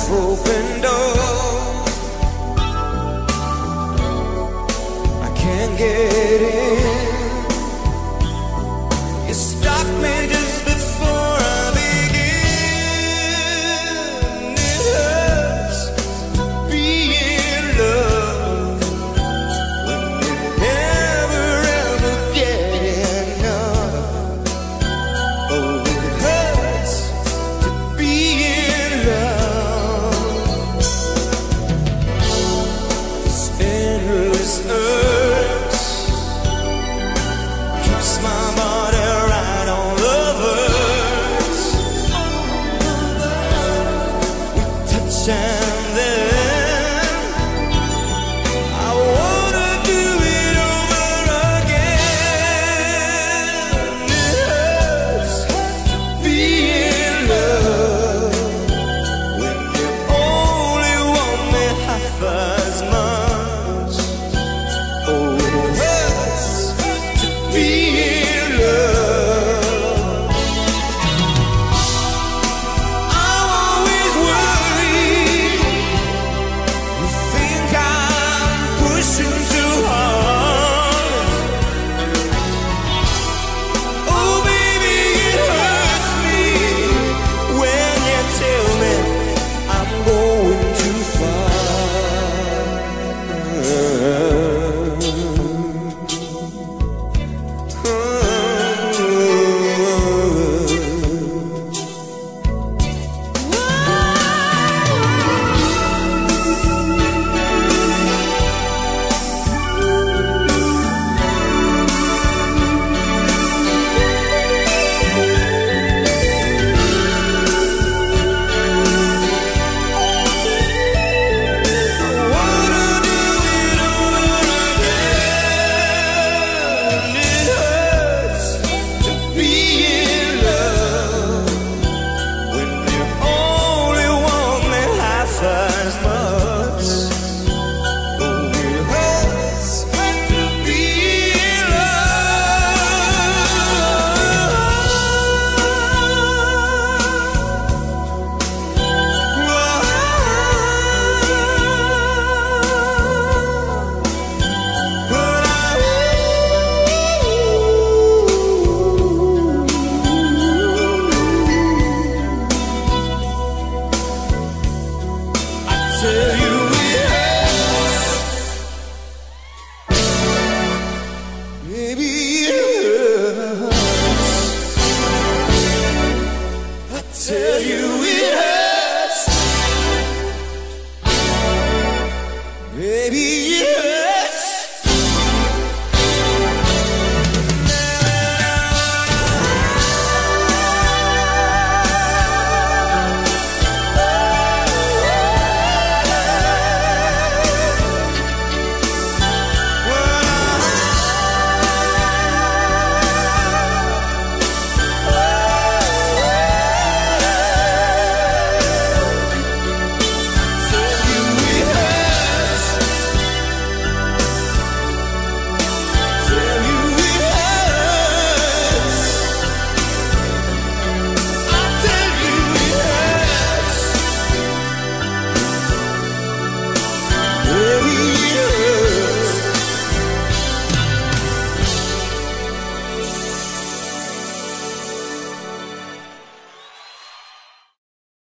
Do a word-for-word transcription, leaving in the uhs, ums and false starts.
half-open door. I can't get in. You stopped me just before I begin. It hurts to be in love when you never ever get enough. Oh, it hurts to be in love. This endless urge keeps my body right on the verge. We touch and then I wanna do it over again. It hurts to be in love when you only want me half as much. Oh, it hurts to be in love. I'm always worried. You think I'm pushing too hard. Oh, baby, it hurts me when you tell me I'm going too far. Tell you it hurts, baby, it hurts. I tell you it hurts.